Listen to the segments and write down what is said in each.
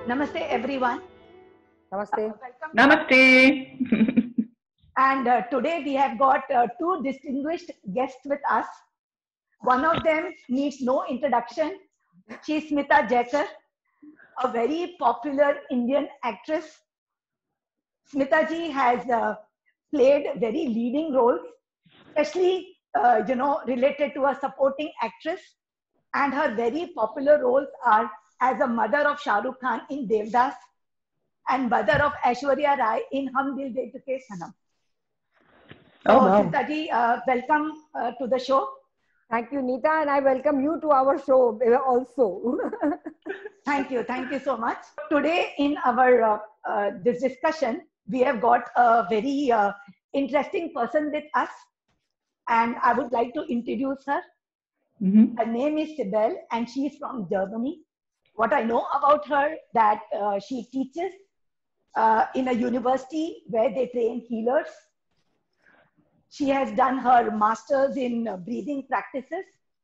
Namaste, everyone. Namaste. Welcome. Namaste. And today we have got two distinguished guests with us. One of them needs no introduction. She's Smita Jaikar, a very popular Indian actress. Smita ji has played very leading roles, especially related to a supporting actress. And her very popular roles are as a mother of Shah Rukh Khan in Devdas and mother of Aishwarya Rai in Hum Dil De Chuke Sanam. So, Oh, wow. Smita ji, welcome to the show. Thank you, Neeta, and I welcome you to our show also. Thank you so much. Today in our this discussion, we have got a very interesting person with us, and I would like to introduce her. Her name is Sibel, and she is from Germany. What I know about her that she teaches in a university where they train healers. She has done her master's in breathing practices,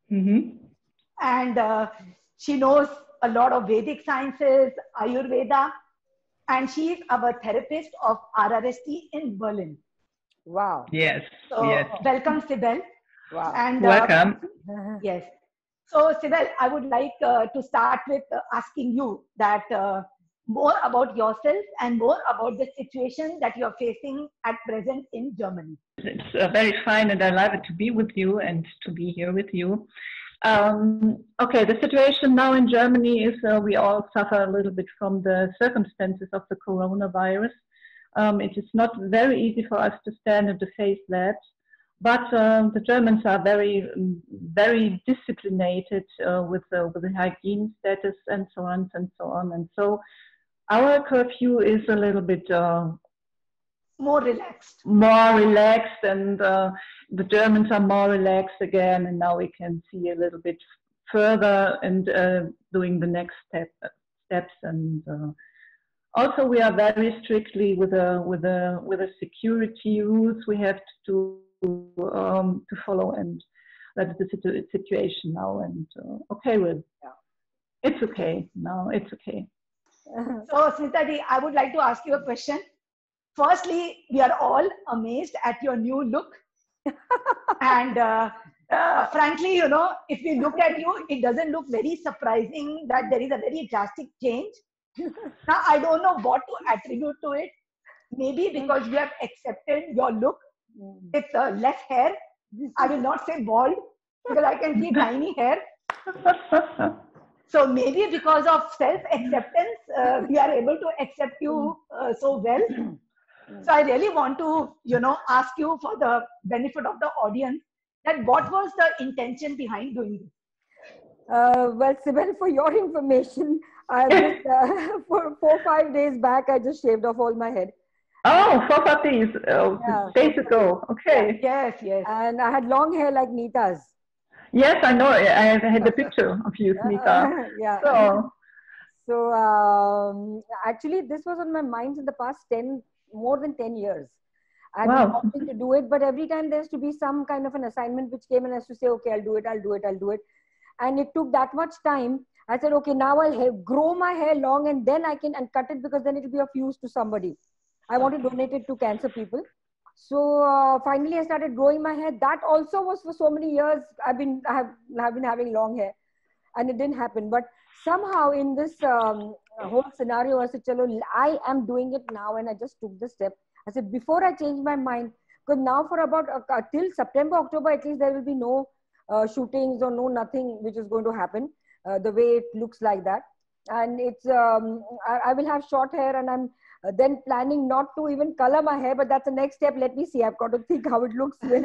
and she knows a lot of Vedic sciences, Ayurveda, and she is our therapist of RRST in Berlin. Wow. Yes. So, yes. welcome, Sibel. Wow. And Welcome. yes. So, Sibel, I would like to start with asking you that more about yourself and more about the situation that you're facing at present in Germany. It's very fine, and I love it to be with you and to be here with you. Okay, the situation now in Germany is we all suffer a little bit from the circumstances of the coronavirus. It is not very easy for us to stand and to face that. But the Germans are very, very disciplined with the hygiene status and so on and so on. And so our curfew is a little bit more relaxed. And the Germans are more relaxed again. And now we can see a little bit further and doing the next steps. And also we are very strictly with the security rules we have to follow, and that is the situation now. And it's okay now. It's okay. So, Smita ji, I would like to ask you a question. Firstly, we are all amazed at your new look, and frankly, if we look at you, it doesn't look very surprising that there is a very drastic change. Now, I don't know what to attribute to it. Maybe because you have accepted your look with less hair. I will not say bald because I can see tiny hair. So maybe because of self-acceptance, we are able to accept you so well. So I really want to, ask you for the benefit of the audience that what was the intention behind doing this? Well, Sibel, for your information, I just for 4-5 days back, I just shaved off all my head. Oh, 4-5 days, days ago. Okay. Yes. And I had long hair like Neeta's. Yes, I know. I had the picture of you, Smita. Yeah. So actually, this was on my mind in the past more than 10 years. I've been wanting to do it, but every time there has to be some kind of an assignment which came and has to say, okay, I'll do it. And it took that much time. I said, okay, now I'll grow my hair long and then I can cut it, because then it will be of use to somebody. I want to donate it to cancer people. So finally I started growing my hair. That also was for so many years. I have been having long hair, and it didn't happen. But somehow in this whole scenario, I said, chalo, I am doing it now, and I just took the step. I said, before I change my mind, because now for about till September, October, at least there will be no shootings or no nothing which is going to happen the way it looks like that. And it's I will have short hair, and I'm then planning not to even color my hair, but that's the next step. Let me see. I've got to think how it looks. As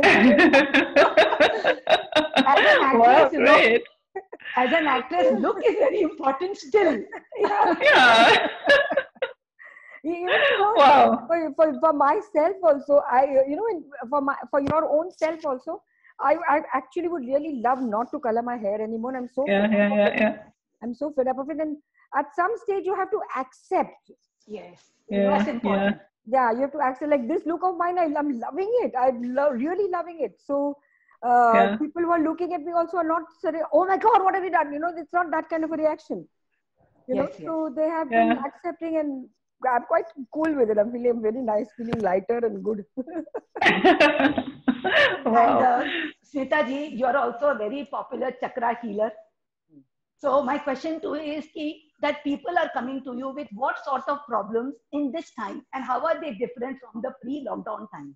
an actress, look is very important still. Yeah. Wow. For myself also, for your own self also, I actually would really love not to color my hair anymore. I'm so I'm so fed up of it, and at some stage you have to accept. Yes. That's important. Yeah, you have to accept, like, this look of mine, I'm loving it. I'm really loving it. So people who are looking at me also are not saying, oh my God, what have you done? It's not that kind of a reaction. You know, so they have been accepting, and I'm quite cool with it. I'm feeling very nice, feeling lighter and good. Wow. And Smita ji, you are also a very popular chakra healer. So my question to you is that people are coming to you with what sort of problems in this time, and how are they different from the pre-lockdown time?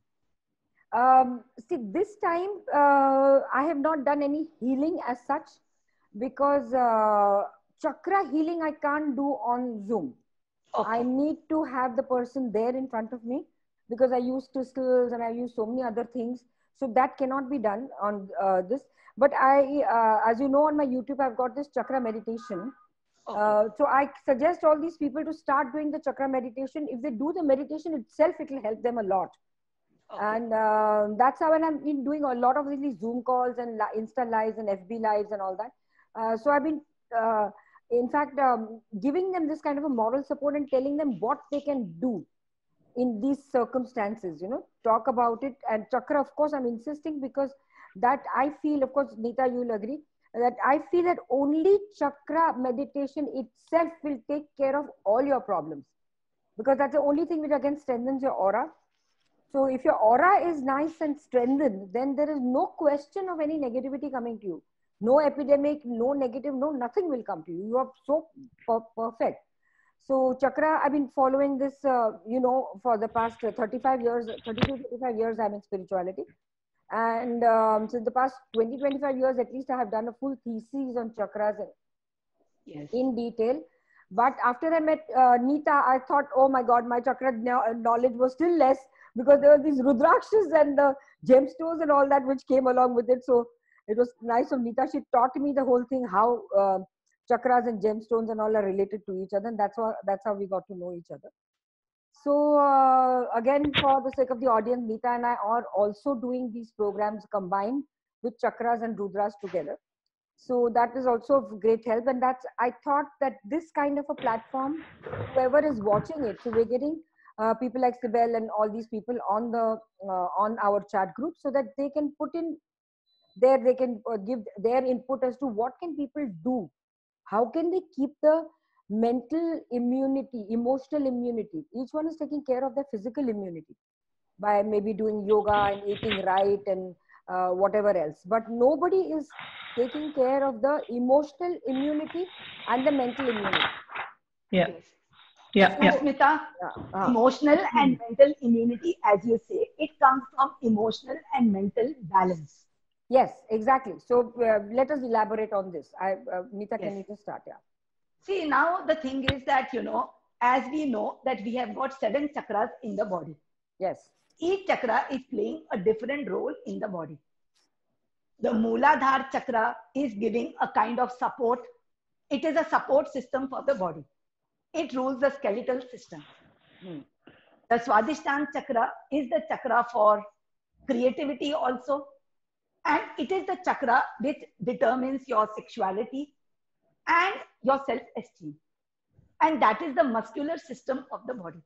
See, this time I have not done any healing as such, because chakra healing I can't do on Zoom. Okay. I need to have the person there in front of me, because I use crystals and I use so many other things. So that cannot be done on this. But as you know, on my YouTube, I've got this chakra meditation. Okay. So I suggest all these people to start doing the chakra meditation. If they do the meditation itself, it will help them a lot. Okay. And that's how I've been doing a lot of these Zoom calls and Insta lives and FB lives and all that. So I've been, in fact, giving them this kind of a moral support and telling them what they can do in these circumstances, you know, talk about it. And chakra, of course, I'm insisting, because that I feel, of course, Neeta, you will agree, that I feel that only chakra meditation itself will take care of all your problems, because that's the only thing which again strengthens your aura. So if your aura is nice and strengthened, then there is no question of any negativity coming to you. No epidemic, no negative, no, nothing will come to you. You are so perfect. So chakra, I've been following this, you know, for the past 35 years, 32, 35 years, I'm in spirituality. And since the past 20, 25 years, at least I have done a full thesis on chakras in detail. But after I met Neeta, I thought, oh my God, my chakra knowledge was still less, because there were these rudrakshas and the gemstones and all that which came along with it. So it was nice of Neeta. She taught me the whole thing, how chakras and gemstones and all are related to each other. And that's how we got to know each other. So again, for the sake of the audience, Neeta and I are also doing these programs combined with chakras and rudras together. So that is also of great help. And I thought that this kind of a platform, whoever is watching it, so we're getting people like Sibel and all these people on our chat group, so that they can put in there, they can give their input as to what can people do. How can they keep the mental immunity, emotional immunity? Each one is taking care of their physical immunity by maybe doing yoga and eating right and whatever else. But nobody is taking care of the emotional immunity and the mental immunity. Yeah. Smita, emotional and mental immunity, as you say, it comes from emotional and mental balance. Yes, exactly. So let us elaborate on this. Neeta, can you just start? Yeah. See, now the thing is that, you know, as we know that we have got 7 chakras in the body. Yes. Each chakra is playing a different role in the body. The Mooladhara chakra is giving a kind of support. It is a support system for the body. It rules the skeletal system. The Swadhisthana chakra is the chakra for creativity also. And it is the chakra which determines your sexuality and your self-esteem. And that is the muscular system of the body.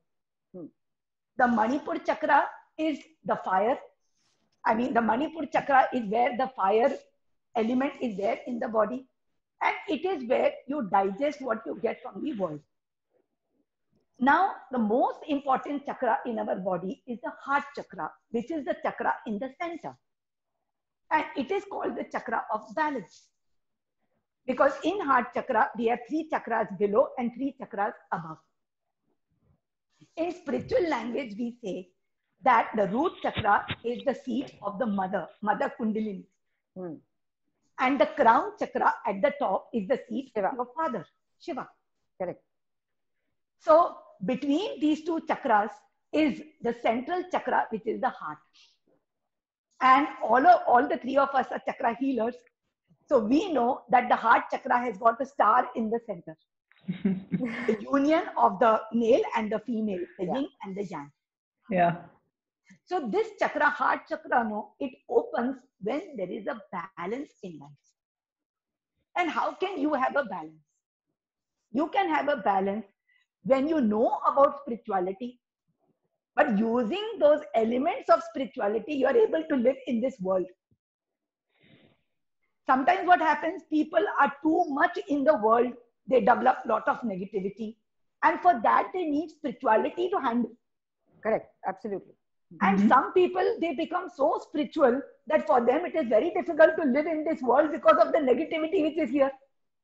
The Manipur chakra is the fire. I mean, the Manipur chakra is where the fire element is there in the body. And it is where you digest what you get from the world. Now, the most important chakra in our body is the heart chakra, which is the chakra in the center. And it is called the chakra of balance. Because in heart chakra, we have 3 chakras below and 3 chakras above. In spiritual language, we say that the root chakra is the seat of the mother Kundalini. And the crown chakra at the top is the seat of your father, Shiva. Correct. So between these 2 chakras is the central chakra, which is the heart. And all the 3 of us are chakra healers. So we know that the heart chakra has got a star in the center. The union of the male and the female, the yin and the yang. Yeah. So this chakra, heart chakra, it opens when there is a balance in life. And how can you have a balance? You can have a balance when you know about spirituality, but using those elements of spirituality, you are able to live in this world. Sometimes what happens, people are too much in the world they develop a lot of negativity. And for that, they need spirituality to handle. Correct. Absolutely. And some people, they become so spiritual that for them it is very difficult to live in this world because of the negativity which is here.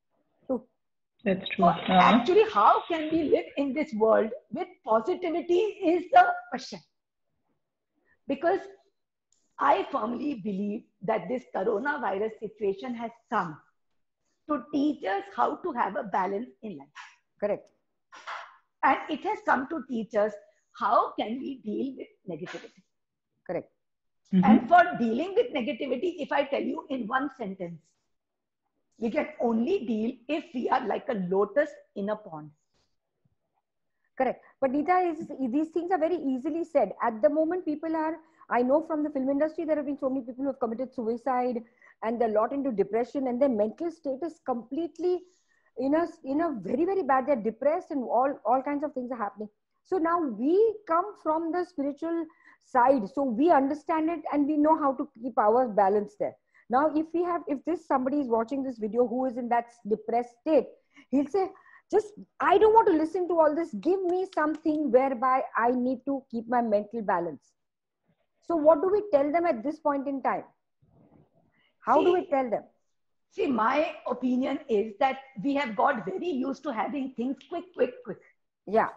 That's true. So actually, how can we live in this world with positivity is the question. Because I firmly believe that this coronavirus situation has come to teach us how to have a balance in life. Correct. And it has come to teach us how can we deal with negativity. Correct. And for dealing with negativity, if I tell you in one sentence, we can only deal if we are like a lotus in a pond. Correct. But Nita, these things are very easily said. At the moment, people are, I know from the film industry, there have been so many people who have committed suicide and they're a lot into depression and their mental state is completely in a very, very bad. They're depressed and all kinds of things are happening. So now we come from the spiritual side. So we understand it and we know how to keep our balance there. Now, if somebody is watching this video who is in that depressed state, he'll say, I don't want to listen to all this. Give me something whereby I need to keep my mental balance. So what do we tell them at this point in time? How do we tell them? See, my opinion is that we have got very used to having things quick. Yeah.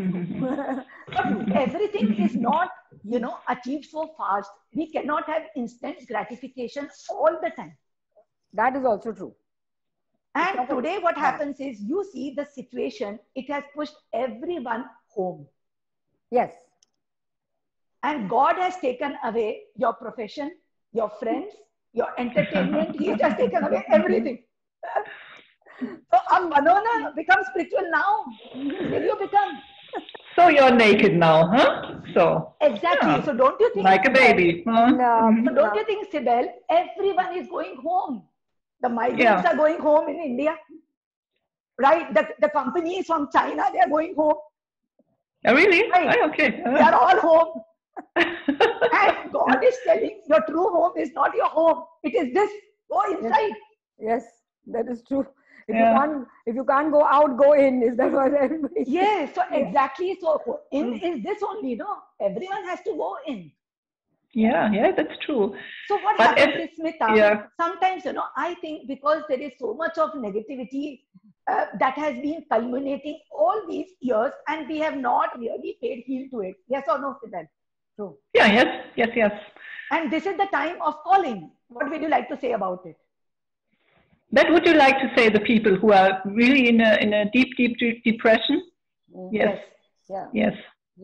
But everything is not, achieved so fast. We cannot have instant gratification all the time. That is also true. And today what happens is, you see the situation, it has pushed everyone home. Yes. And God has taken away your profession, your friends, your entertainment. He's just taken away everything. So a banana becomes spiritual now. Will you become? So you're naked now, huh? So exactly. Yeah. So don't you think like a baby? Huh? So don't you think, Sibel, everyone is going home? The migrants are going home in India, right? The companies from China, they are going home. Oh, really? Right? Oh, okay. They are all home. And God is telling, your true home is not your home. It is this. Go inside. Yes, that is true. If you can't go out, go in. Is that what everybody? Yes. So exactly. So in is this only, no? Everyone has to go in. Yeah, that's true. So what happens is, Smita, sometimes, I think because there is so much of negativity that has been culminating all these years and we have not really paid heed to it. Yes or no, Sibel? True. Yeah, yes. And this is the time of calling. What would you like to say about it? What would you like to say the people who are really in a deep depression? Yes. Yes.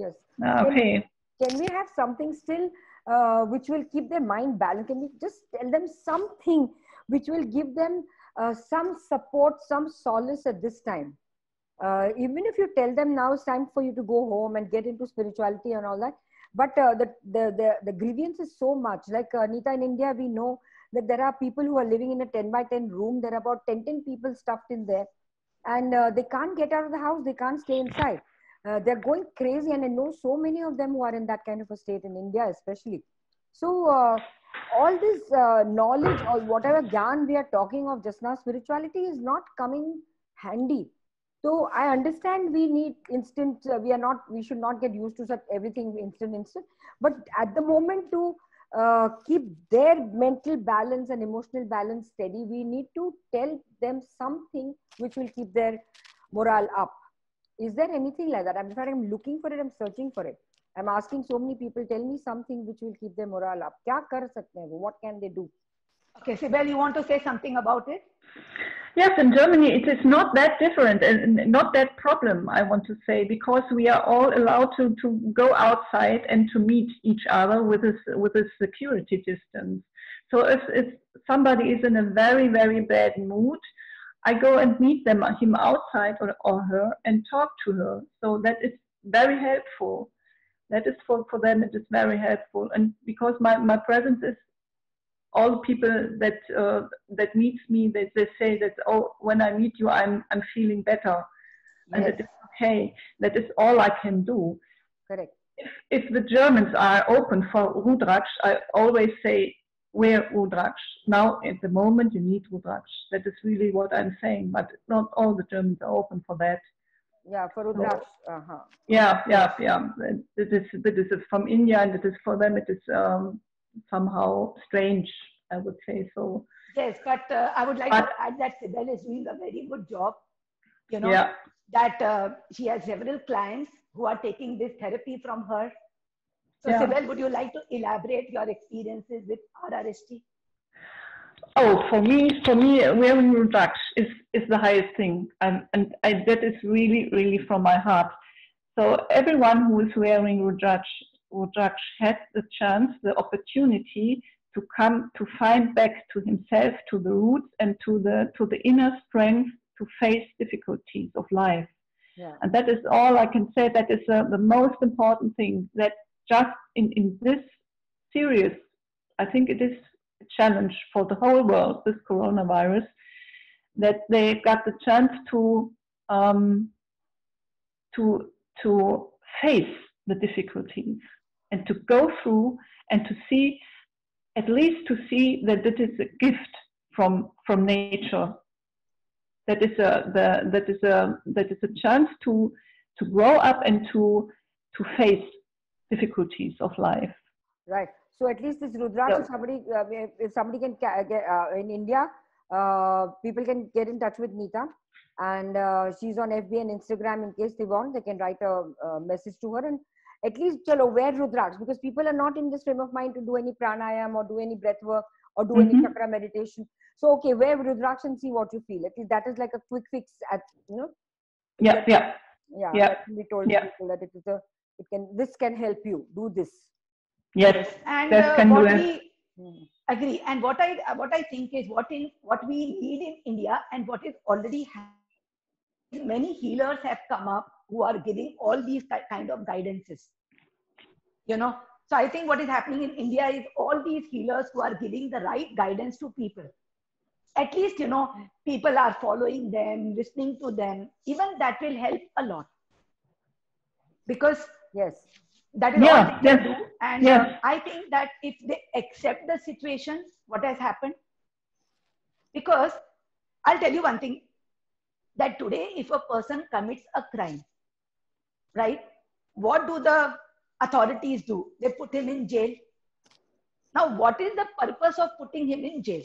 Okay. Can we have something still which will keep their mind balanced? Can we just tell them something which will give them some support, some solace at this time? Even if you tell them now it's time for you to go home and get into spirituality and all that, but the grievance is so much. Like Nita, in India, we know that there are people who are living in a 10 by 10 room. There are about 10 people stuffed in there, and they can't get out of the house. They can't stay inside. They're going crazy, and I know so many of them who are in that kind of a state in India, especially. So all this knowledge or whatever gyan we are talking of just now, spirituality is not coming handy. So I understand we need instant. We should not get used to such everything instant. But at the moment, to keep their mental balance and emotional balance steady, we need to tell them something which will keep their morale up. Is there anything like that? I'm looking for it. I'm searching for it. I'm asking so many people, tell me something which will keep their morale up. Kya kar sakte hain? What can they do? Okay, Sibel, you want to say something about it? Yes, in Germany, it is not that different and not that problem, I want to say, because we are all allowed to go outside and to meet each other with a security distance. So if somebody is in a very, very bad mood, I go and meet him outside or her and talk to her. So that is very helpful. That is for them, it is very helpful. And because my presence is, all people that meets me, they say that, oh, when I meet you, I'm feeling better. And it is okay. That is all I can do. Correct. If the Germans are open for Rudratsch, I always say, wear Rudraksh. Now, at the moment, you need Rudraksh. That is really what I'm saying, but not all the Germans are open for that. Yeah, for Rudraksh. So, yeah. That is from India, and it is for them. It is somehow strange, I would say so. Yes, but I would like to add that Sibel is doing a very good job. You know, that she has several clients who are taking this therapy from her. So, Sibel, would you like to elaborate your experiences with RRST? Oh, for me, wearing Rudraksh is the highest thing, and that is really from my heart. So everyone who is wearing Rudraksh had the chance, the opportunity to come to find back to himself, to the roots, and to the inner strength to face difficulties of life. Yeah. And that is all I can say. That is the most important thing. That just in this serious, I think it is a challenge for the whole world, this coronavirus, that they got the chance to face the difficulties and to go through and to see, at least to see that it is a gift from nature. That is a chance to grow up and to face difficulties of life. Right. So at least this Rudraksh, if somebody can get in India, people can get in touch with Neeta, and she's on FB and Instagram. In case they want, they can write a message to her, and at least wear Rudraksh, because people are not in this frame of mind to do any pranayam or do any breath work or do any chakra meditation. So okay, wear Rudraksh and see what you feel. At least that is like a quick fix at, you know. Yeah. That can be told to people that this can help you do this. Yes, and what we agree. And what I think is what we need in India, and what is already happening, many healers have come up who are giving all these kind of guidances. You know, so I think what is happening in India is all these healers who are giving the right guidance to people. At least, you know, people are following them, listening to them. Even that will help a lot, because that is all they can do. And I think that if they accept the situation, what has happened, because I'll tell you one thing, that today if a person commits a crime, right, what do the authorities do? They put him in jail. Now, what is the purpose of putting him in jail?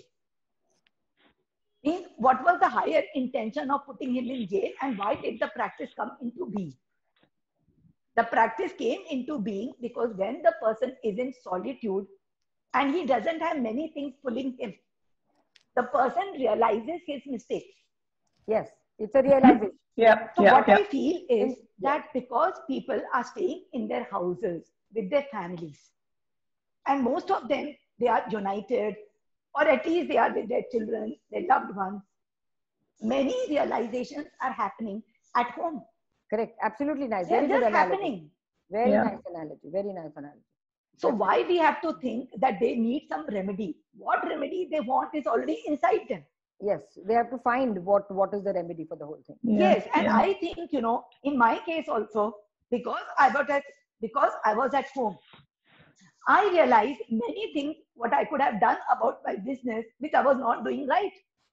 Means, what was the higher intention of putting him in jail, and why did the practice come into being? The practice came into being because when the person is in solitude and he doesn't have many things pulling him, the person realizes his mistakes. Yes, it's a realization. What I feel is that because people are staying in their houses with their families, and most of them, they are united, or at least they are with their children, their loved ones, many realizations are happening at home. Correct. Absolutely nice. They're just happening. Very nice analogy. Very nice analogy. So why we have to think that they need some remedy? What remedy they want is already inside them. Yes, they have to find what is the remedy for the whole thing. Yes, and I think, you know, in my case also, because I was at home, I realized many things what I could have done about my business, which I was not doing right.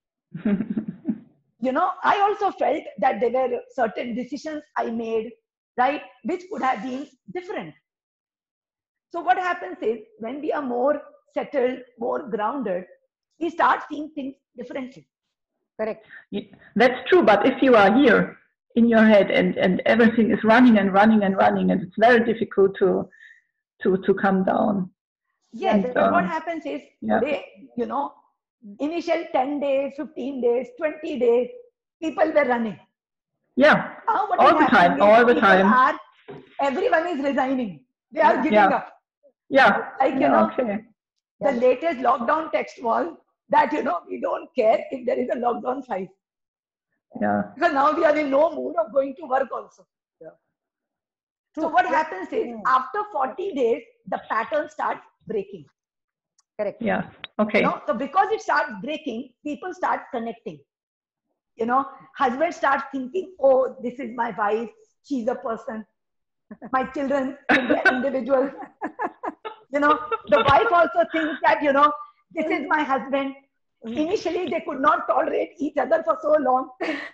You know, I also felt that there were certain decisions I made, right, which could have been different. So what happens is, when we are more settled, more grounded, we start seeing things differently. Correct. Yeah, that's true. But if you are here in your head and everything is running and it's very difficult to come down. Yes, but what happens is, today, you know, initial 10 days, 15 days, 20 days, people were running. Yeah, all the time. Everyone is resigning. They are giving up. Yeah. Like, you know, the latest lockdown text was that, you know, we don't care if there is a lockdown 5. Yeah. Because now we are in no mood of going to work also. Yeah. So what happens is, after 40 days, the pattern starts breaking. Correct. Yeah. Okay. You know, so because it starts breaking, people start connecting. You know, husband starts thinking, oh, this is my wife, she's a person. My children, they're individuals. You know, the wife also thinks that, you know, This is my husband. Initially, they could not tolerate each other for so long.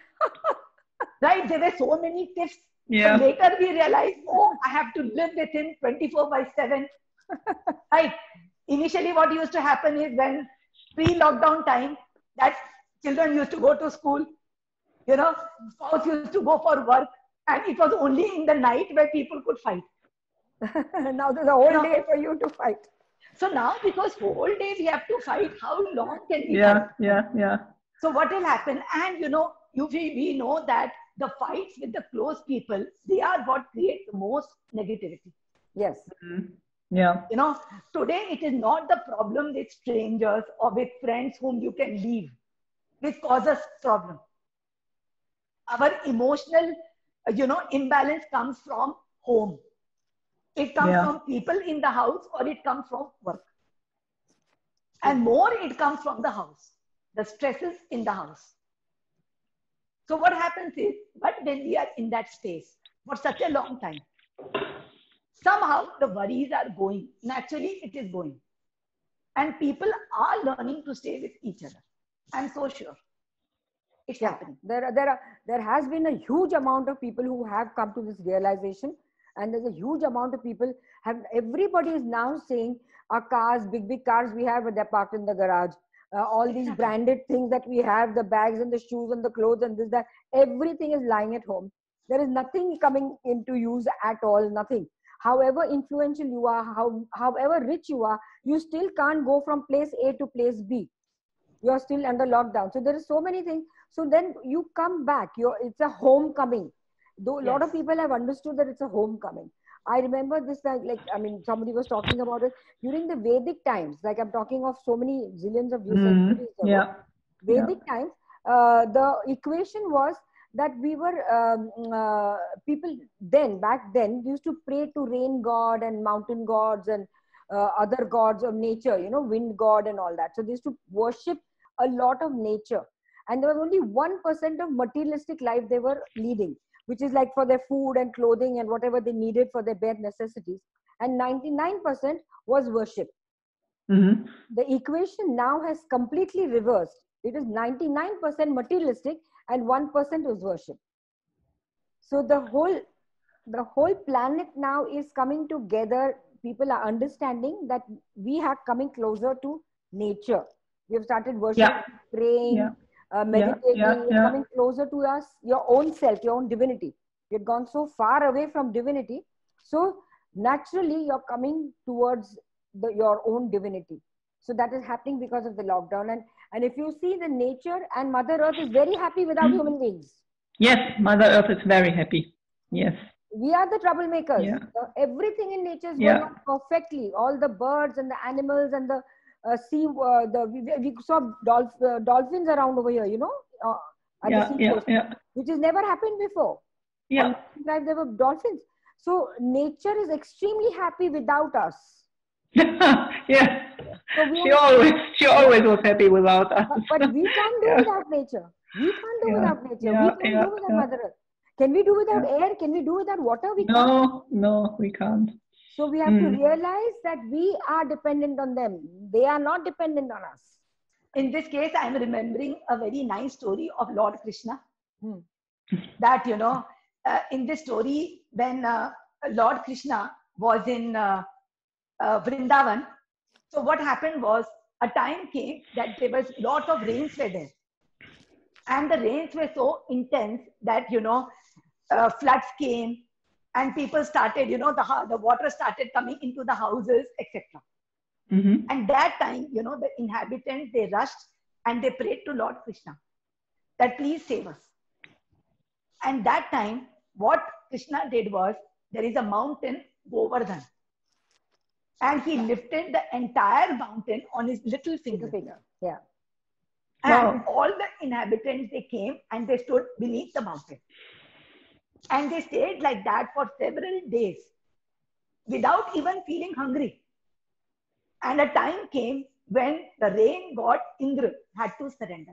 Right? There were so many tips. Yeah. But later we realized, oh, I have to live with him 24/7. Right? Initially, what used to happen is when pre-lockdown time, that children used to go to school, you know, spouse used to go for work, and it was only in the night where people could fight. Now there's a whole day for you to fight. So now, because whole day we have to fight, how long can we Yeah, fight? So what will happen? And we know that the fights with the close people, they are what create the most negativity. Yes. Yeah. Today it is not the problem with strangers or with friends whom you can leave, which causes problem. Our emotional, imbalance comes from home. It comes from people in the house, or it comes from work. And more it comes from the house, the stresses in the house. So what happens is, but when we are in that space for such a long time, somehow the worries are going. Naturally, it is going. And people are learning to stay with each other. I'm so sure. It's happening. There has been a huge amount of people who have come to this realization. And there's a huge amount of people everybody is now saying our cars, big cars we have, they're parked in the garage. All these branded things that we have, the bags and the shoes and the clothes and this, that, everything is lying at home. There is nothing coming into use at all, nothing. However influential you are, however rich you are, you still can't go from place A to place B. You're still under lockdown. So there are so many things. So then you come back. It's a homecoming. Though a lot of people have understood that it's a homecoming. I remember this, somebody was talking about it during the Vedic times. Like I'm talking of so many zillions of years ago. Vedic times, the equation was that we were, people back then used to pray to rain god and mountain gods and other gods of nature, wind god and all that. So they used to worship a lot of nature. And there was only 1% of materialistic life they were leading, which is like for their food and clothing and whatever they needed for their bare necessities. And 99% was worship. The equation now has completely reversed. It is 99% materialistic and 1% is worship. So the whole planet now is coming together. People are understanding that we are coming closer to nature. We have started worshiping, praying, meditating, coming closer to us, your own self, your own divinity. You've gone so far away from divinity. So naturally, you're coming towards your own divinity. So that is happening because of the lockdown. And if you see the nature, and Mother Earth is very happy without human beings. Yes, Mother Earth is very happy. Yes. We are the troublemakers. Yeah. Everything in nature is going on perfectly. All the birds and the animals and the sea, we saw dolphins around over here, at the sea coast, which has never happened before. Yeah. And there were dolphins. So nature is extremely happy without us. Yeah. So she always was happy without us. But we can't do without nature. We can't do without nature. We can't do without Mother Earth. Can we do without air? Can we do without water? We can't. No, we can't. So we have to realize that we are dependent on them. They are not dependent on us. In this case, I am remembering a very nice story of Lord Krishna. That, in this story, when Lord Krishna was in Vrindavan, so what happened was, a time came that there was a lot of rains were there. And the rains were so intense that, floods came and people started, the water started coming into the houses, etc. And that time, the inhabitants, they rushed and they prayed to Lord Krishna that please save us. And that time, what Krishna did was, there is a mountain, Govardhan. And he lifted the entire mountain on his little finger. Yeah. And all the inhabitants, they came and they stood beneath the mountain. And they stayed like that for several days without even feeling hungry. And a time came when the rain god Indra had to surrender.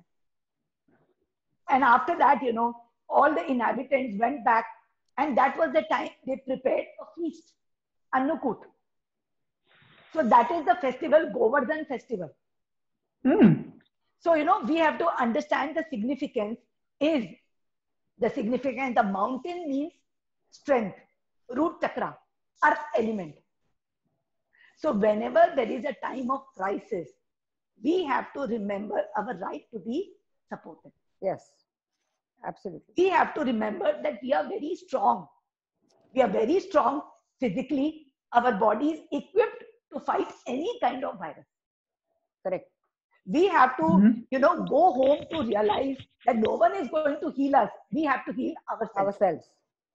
And after that, all the inhabitants went back. And that was the time they prepared a feast, Annakut. So that is the festival, Govardhan festival. So, we have to understand the significance is the mountain means strength, root chakra, earth element. So whenever there is a time of crisis, we have to remember our right to be supported. Yes, absolutely. We have to remember that we are very strong. We are very strong physically. Our body is equipped to fight any kind of virus. Correct. We have to, go home to realize that no one is going to heal us. We have to heal ourselves.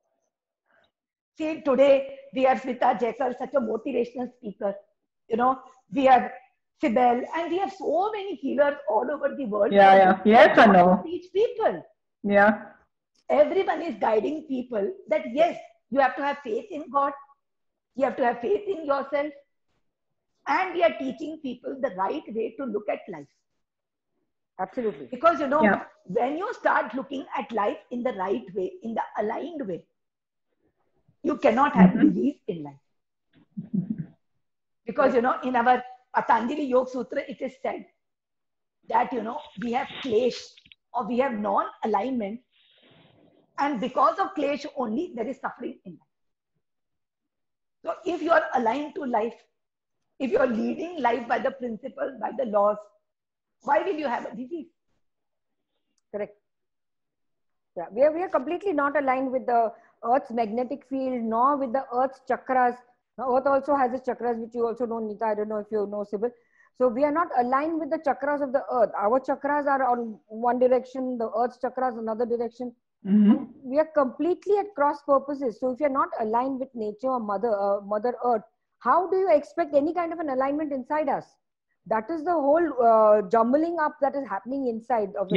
See, today we have Smita Jaikar, such a motivational speaker. We have Sibel, and we have so many healers all over the world. Yes, I know. Teach people. Yeah. Everyone is guiding people that yes, you have to have faith in God. You have to have faith in yourself. And we are teaching people the right way to look at life. Absolutely. Because, when you start looking at life in the right way, in the aligned way, you cannot have disease in life. Because, in our Patanjali Yoga Sutra, it is said that, we have klesh or we have non-alignment. And because of klesh only, there is suffering in life. So if you are aligned to life, if you are leading life by the principle, by the laws, why will you have a disease? Correct. Yeah, we are completely not aligned with the Earth's magnetic field, nor with the Earth's chakras. Now, Earth also has its chakras, which you also know, Nita. I don't know if you know, Sibyl. So we are not aligned with the chakras of the Earth. Our chakras are on one direction, the Earth's chakras another direction. We are completely at cross purposes. So if you are not aligned with nature or Mother Earth, how do you expect any kind of an alignment inside us? That is the whole jumbling up that is happening inside of the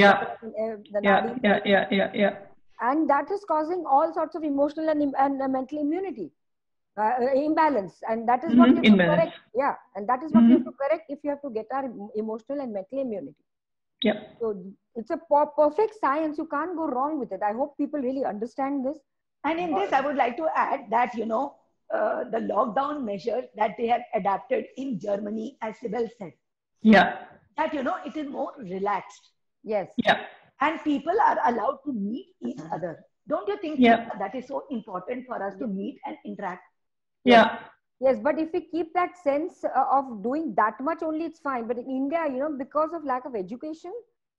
nadi. And that is causing all sorts of emotional and mental immunity imbalance, and that is what we have to correct. Yeah, and that is what we have to correct if you have to get our emotional and mental immunity. Yeah. So it's a perfect science. You can't go wrong with it. I hope people really understand this. And in this, I would like to add that, the lockdown measures that they have adapted in Germany, as Sibel said. Yeah. That, it is more relaxed. Yes. Yeah. And people are allowed to meet each other. Don't you think that is so important for us to meet and interact? Yeah. Yes, but if we keep that sense of doing that much only, it's fine. But in India, because of lack of education.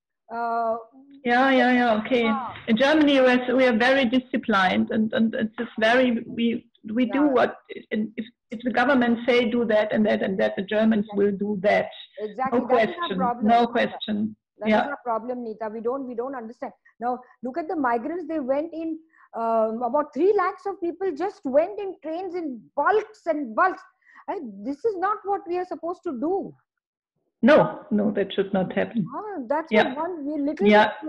Okay. In Germany, we are very disciplined, and it's just very we do what if the government say do that and that and that, the Germans will do that. Exactly. No question. No question. That is our problem, Nita. We don't understand. Now look at the migrants. They went in. About 3 lakhs of people just went in trains in bulks and bulks. This is not what we are supposed to do. No, that should not happen. That's what we literally.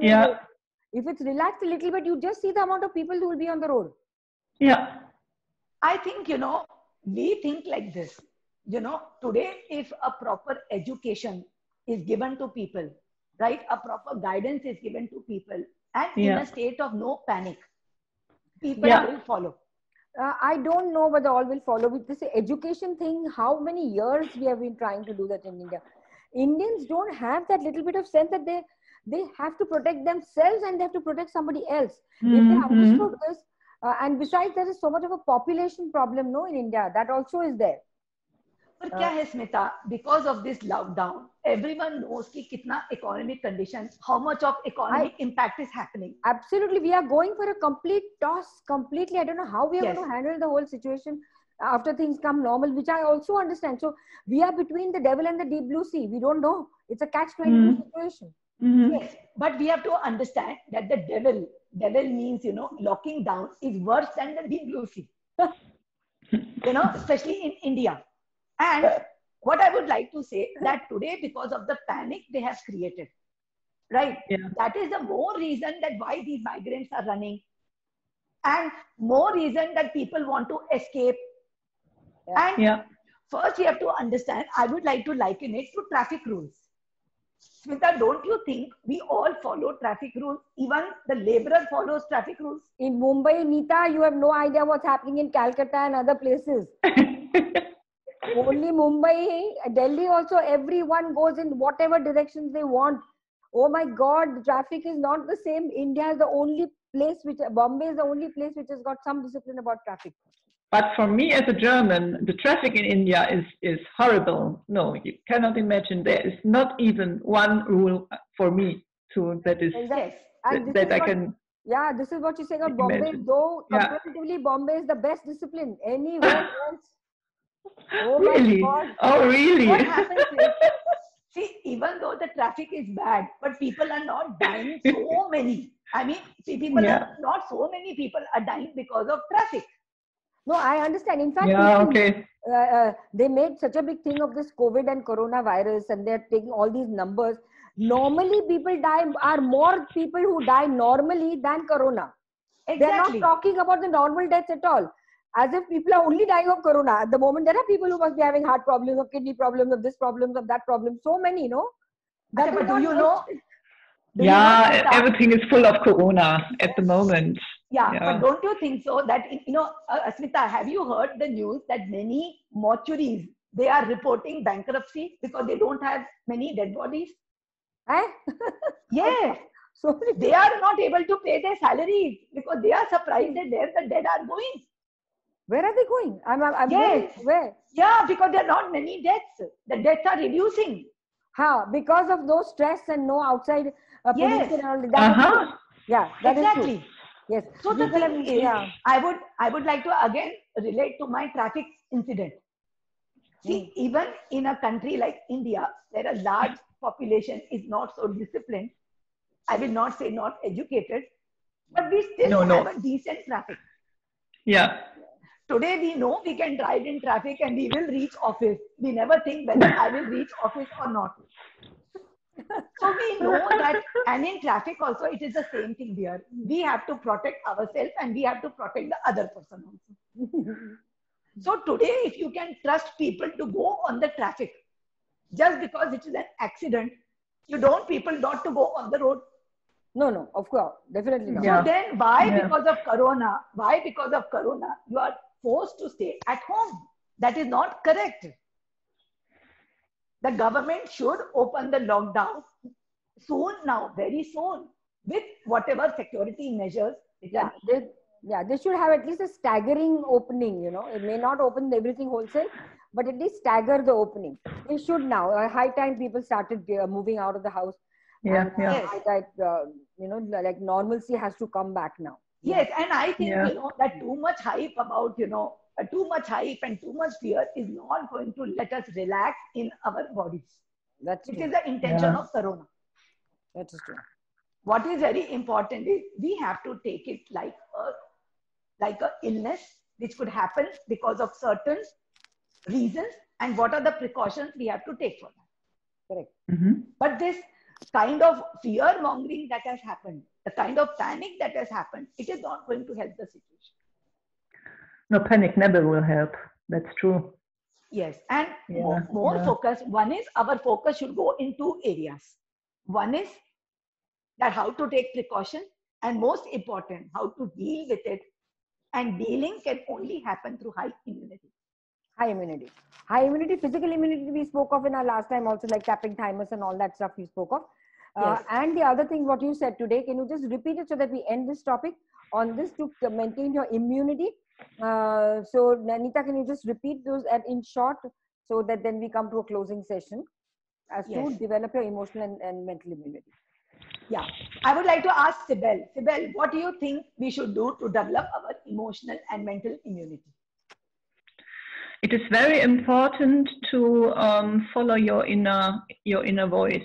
If it's relaxed a little bit, you just see the amount of people who will be on the road. Yeah. I think, we think like this. Today, if a proper education is given to people, right? A proper guidance is given to people, and in a state of no panic, people will follow. I don't know whether all will follow with this education thing. How many years we have been trying to do that in India? Indians don't have that little bit of sense that they have to protect themselves and they have to protect somebody else. If they understood this, and besides, there is so much of a population problem, in India. That also is there. But kya hai, Smita? Because of this lockdown, everyone knows ki kitna economic conditions, how much of economic impact is happening. Absolutely. We are going for a complete toss. Completely. I don't know how we are going to handle the whole situation after things come normal, which I also understand. So we are between the devil and the deep blue sea. We don't know. It's a catch-22 situation. Yes, but we have to understand that the devil means, locking down is worse than the deep blue sea. Especially in India. And what I would like to say that today, because of the panic they have created, right? Yeah. That is the more reason that why these migrants are running, and more reason that people want to escape. And first you have to understand, I would like to liken it to traffic rules. Smita, don't you think we all follow traffic rules? Even the laborer follows traffic rules. In Mumbai, Nita, you have no idea what's happening in Calcutta and other places. Only Mumbai, Delhi also, everyone goes in whatever directions they want. Oh my God, the traffic is not the same. India is the only place Bombay is the only place which has got some discipline about traffic. But for me as a German, the traffic in India is horrible. No, you cannot imagine. There is not even one rule for me that is that I can. Yeah, this is what you say about Bombay. Though comparatively, Bombay is the best discipline. Anywhere else. Oh really? My God. Oh really? What happens is, see, even though the traffic is bad, but people are not dying so many. I mean, see, not so many people are dying because of traffic. No, I understand. In fact, they made such a big thing of this COVID and coronavirus, and they're taking all these numbers. Normally, more people who die normally than corona. Exactly. They're not talking about the normal deaths at all. As if people are only dying of corona. At the moment, there are people who must be having heart problems, of kidney problems, of this problems, of that problem. So many, no? But do you know? Everything is full of corona at the moment. Yeah, but don't you think so that, Smita, have you heard the news that many mortuaries, they are reporting bankruptcy because they don't have many dead bodies? Yes. So they are not able to pay their salaries because they are surprised that where the dead are going. Where are they going? Where? Yeah, because there are not many deaths. The deaths are reducing. Because of those stress and no outside pollution and all that. Yeah, that exactly. Is true. Yes. So the thing is, I would like to again relate to my traffic incident. See, even in a country like India, where a large population is not so disciplined, I will not say not educated, but we still have a decent traffic. Yeah. Today we know we can drive in traffic and we will reach office. We never think whether I will reach office or not. So we know that, and in traffic also it is the same thing there. We have to protect ourselves and we have to protect the other person also. So today, if you can trust people to go on the traffic, just because it is an accident, you don't people not to go on the road. No, of course, definitely not. So then why because of corona, you are forced to stay at home? That is not correct. The government should open the lockdown soon now, very soon, with whatever security measures. They should have at least a staggering opening, It may not open everything wholesale, but at least stagger the opening. They should now. High time people started moving out of the house. Like normalcy has to come back now. Yes, and I think, that too much hype about, too much hype and too much fear is not going to let us relax in our bodies. Which is the intention of corona. That is true. What is very important is we have to take it like a illness which could happen because of certain reasons, and what are the precautions we have to take for that. Correct. Mm-hmm. But this kind of fear mongering that has happened, the kind of panic that has happened, it is not going to help the situation. No, panic never will help. That's true. Yes, and more focus. One is our focus should go in two areas. One is that how to take precaution, and most important, how to deal with it. And dealing can only happen through high immunity. High immunity, physical immunity we spoke of in our last time also, like tapping thymus and all that stuff we spoke of. And the other thing what you said today, can you just repeat it so that we end this topic on this to maintain your immunity? So Nanita, can you just repeat those in short so that then we come to a closing session as to develop your emotional and mental immunity? Yeah, I would like to ask Sibel. Sibel, what do you think we should do to develop our emotional and mental immunity? It is very important to follow your inner voice,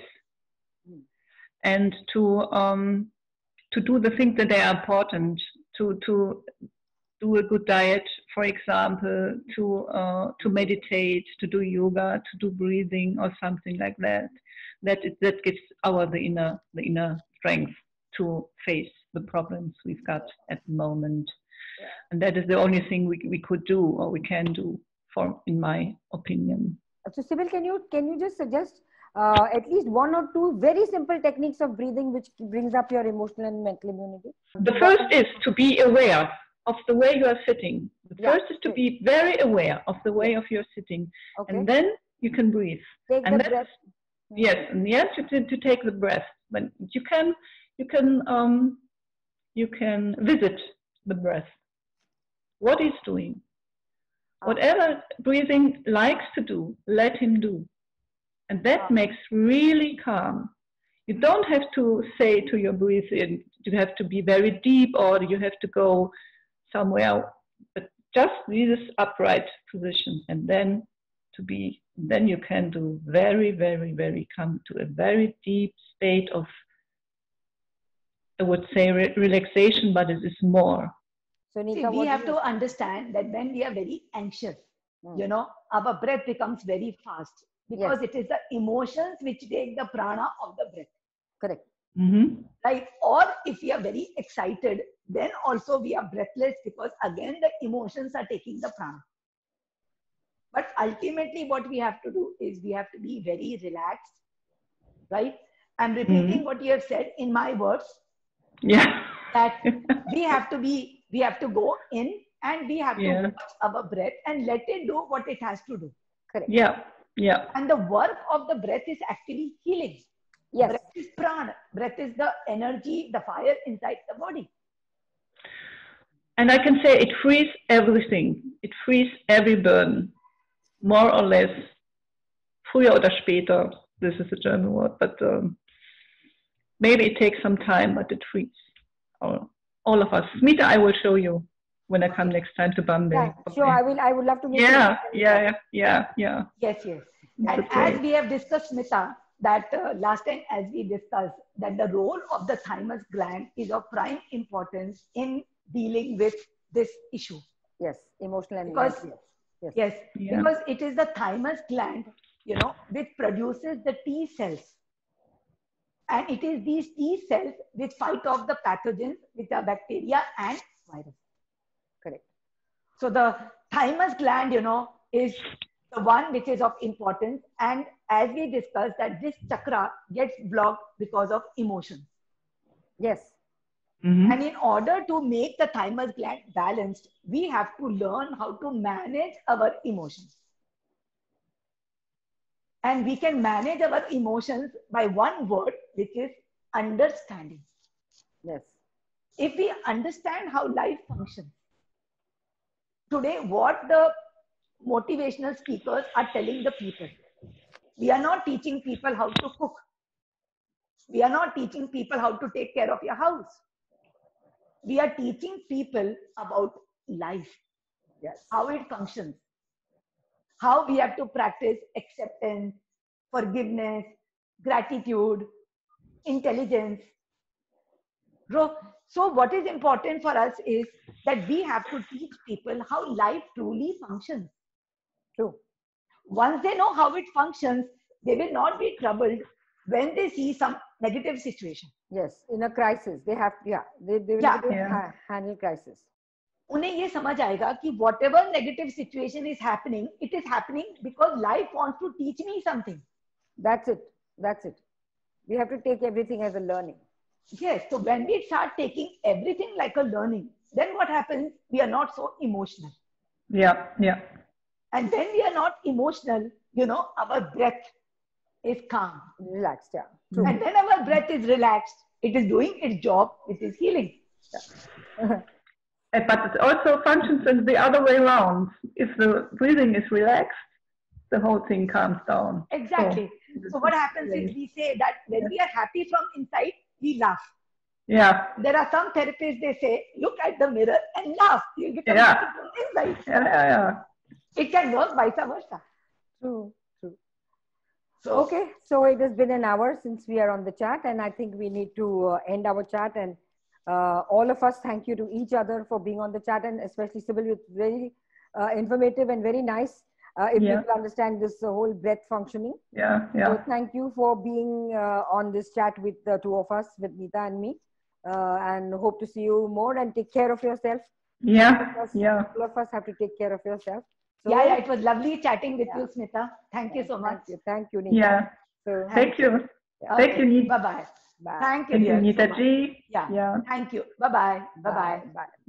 and to do the things that are important. To do a good diet, for example, to meditate, to do yoga, to do breathing or something like that. That gives the inner strength to face the problems we've got at the moment. And that is the only thing we could do, or we can do, in my opinion. So Sibel, can you just suggest at least one or two very simple techniques of breathing which brings up your emotional and mental immunity? The first is to be aware of the way you are sitting, the First is to be very aware of the way of your sitting, and then you can breathe. Take the breath. Yes, and yes, to take the breath. When you can visit the breath. What he's doing, whatever breathing likes to do, let him do, and that makes really calm. You don't have to say to your breathing, you have to be very deep or you have to go somewhere, but just be this upright position, and then you can do very, very, very come to a very deep state of, I would say, relaxation, but it is more. So Nita, we have to understand that when we are very anxious, our breath becomes very fast because it is the emotions which take the prana of the breath. Correct. Mm-hmm. Right? Or if we are very excited, then also we are breathless because again the emotions are taking the prana. But ultimately what we have to do is we have to be very relaxed, right? I'm repeating what you have said in my words. Yeah. That we have to go in and we have to watch our breath and let it do what it has to do. Correct. Yeah. Yeah. And the work of the breath is actually healing. Yes. Breath is prana. Breath is the energy, the fire inside the body. And I can say it frees everything. It frees every burden, more or less. Früher oder später. This is a German word, but maybe it takes some time, but it frees all of us. Smita, I will show you when I come next time to Bombay. Yeah, sure, I would love to meet you. Yes. And as we have discussed, Smita, that last time as we discussed that the role of the thymus gland is of prime importance in dealing with this issue. Yes, emotional and because yes. Because it is the thymus gland, which produces the T cells. And it is these T cells which fight off the pathogens, which are bacteria and virus. Correct. So the thymus gland, is the one which is of importance. And as we discussed that this chakra gets blocked because of emotions. Yes. Mm-hmm. And in order to make the thymus gland balanced, we have to learn how to manage our emotions. And we can manage our emotions by one word, which is understanding. Yes. If we understand how life functions, today what the motivational speakers are telling the people, we are not teaching people how to cook. We are not teaching people how to take care of your house. We are teaching people about life, how it functions, how we have to practice acceptance, forgiveness, gratitude, intelligence. So what is important for us is that we have to teach people how life truly functions. True. Once they know how it functions, they will not be troubled when they see some negative situation. Yes, in a crisis, they have, they will handle crisis. उन्हें ये समझ आएगा कि whatever negative situation is happening, it is happening because life wants to teach me something. That's it. We have to take everything as a learning. Yes, so when we start taking everything like a learning, then what happens? We are not so emotional. Yeah. And when we are not emotional, our breath is calm. Relaxed, True. And when our breath is relaxed, it is doing its job, it is healing. But it also functions in the other way around. If the breathing is relaxed, the whole thing calms down. Exactly. So what happens is we say that when we are happy from inside, we laugh. Yeah. There are some therapists, they say, look at the mirror and laugh. You'll become happy from inside. Yeah. It can work vice versa. True. So it has been an hour since we are on the chat, and I think we need to end our chat. And all of us, thank you to each other for being on the chat, and especially Sybil, it's very informative and very nice if people understand this whole breath functioning. Yeah. So thank you for being on this chat with the two of us, with Nita and me, and hope to see you more, and take care of yourself. All of us have to take care of yourself. So, it was lovely chatting with you, Smita. Thank you so much. Thank you, Nita. Yeah. So, thank you. Thank you, Nita. Bye-bye. Bye. Thank you, Nita so G. Yeah. Thank you. Bye-bye. Bye-bye. Bye.